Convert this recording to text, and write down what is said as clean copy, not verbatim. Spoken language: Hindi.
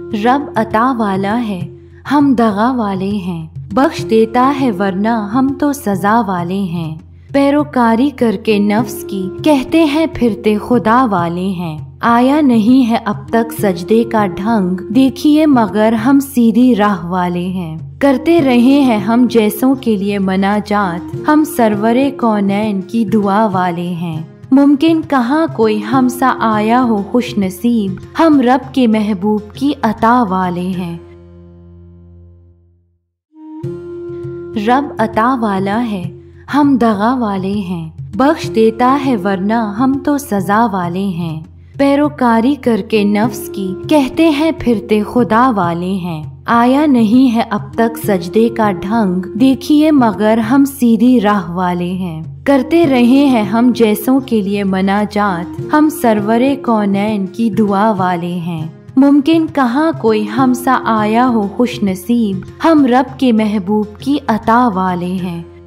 रब अता वाला है, हम दगा वाले हैं। बख्श देता है वरना हम तो सजा वाले हैं। पैरोकारी करके नफ्स की कहते हैं फिरते खुदा वाले हैं। आया नहीं है अब तक सजदे का ढंग, देखिए मगर हम सीधी राह वाले हैं। करते रहे हैं हम जैसों के लिए मनाजात, हम सरवरे कौनैन की दुआ वाले हैं। मुमकिन कहाँ कोई हमसा आया हो खुश नसीब, हम रब के महबूब की अता वाले हैं। रब अता वाला है, हम दगा वाले हैं। बख्श देता है वरना हम तो सजा वाले हैं। पैरोकारी करके नफ्स की कहते हैं फिरते खुदा वाले हैं। आया नहीं है अब तक सजदे का ढंग, देखिए मगर हम सीधी राह वाले हैं। करते रहे हैं हम जैसों के लिए मनाजात, हम सरवरे कौनैन की दुआ वाले हैं। मुमकिन कहाँ कोई हमसा आया हो खुश नसीब, हम रब के महबूब की अता वाले हैं।